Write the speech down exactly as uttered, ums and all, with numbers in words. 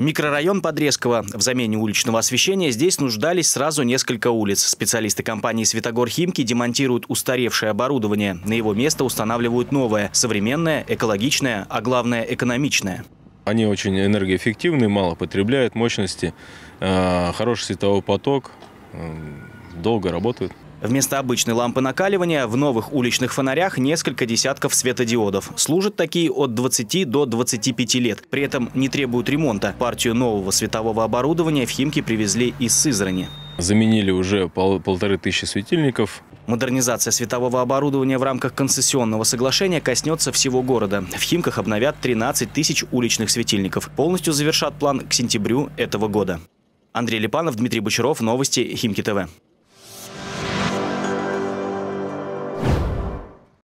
Микрорайон Подрезково. В замене уличного освещения здесь нуждались сразу несколько улиц. Специалисты компании «Светогор Химки» демонтируют устаревшее оборудование. На его место устанавливают новое, современное, экологичное, а главное экономичное. Они очень энергоэффективны, мало потребляют мощности, хороший световой поток, долго работают. Вместо обычной лампы накаливания в новых уличных фонарях несколько десятков светодиодов. Служат такие от двадцати до двадцати пяти лет. При этом не требуют ремонта. Партию нового светового оборудования в Химки привезли из Сызрани. Заменили уже пол, полторы тысячи светильников. Модернизация светового оборудования в рамках концессионного соглашения коснется всего города. В Химках обновят тринадцать тысяч уличных светильников. Полностью завершат план к сентябрю этого года. Андрей Липанов, Дмитрий Бочаров. Новости Химки ТВ.